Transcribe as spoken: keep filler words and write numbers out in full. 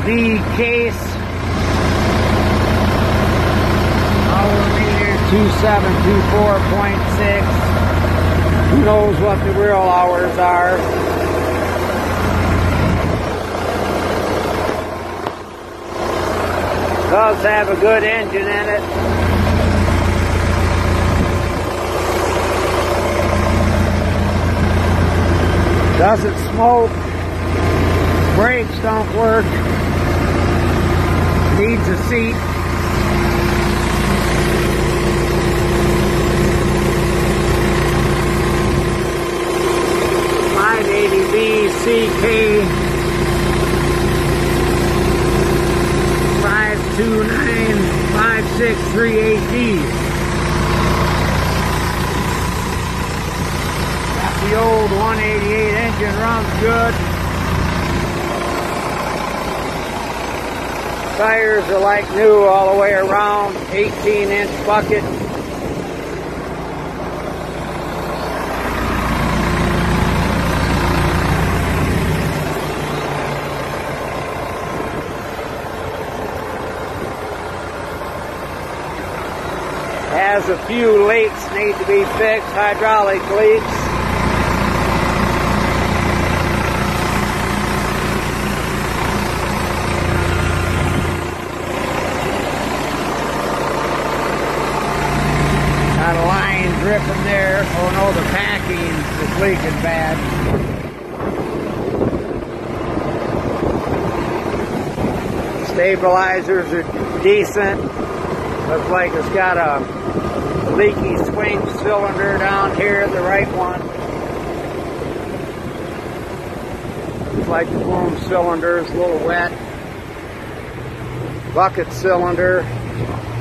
B case. Hour meter two seven two four point six. Who knows what the real hours are? Does have a good engine in it. Doesn't smoke. Brakes don't work. Needs a seat. five eighty B C K five two nine five six three eight D. Got the old one eighty-eight engine, runs good. Tires are like new all the way around, eighteen inch bucket. Has a few leaks need to be fixed, hydraulic leaks. Got a line dripping there. Oh no, the packing is leaking bad. Stabilizers are decent. Looks like it's got a leaky swing cylinder down here, the right one. Looks like the boom cylinder is a little wet. Bucket cylinder.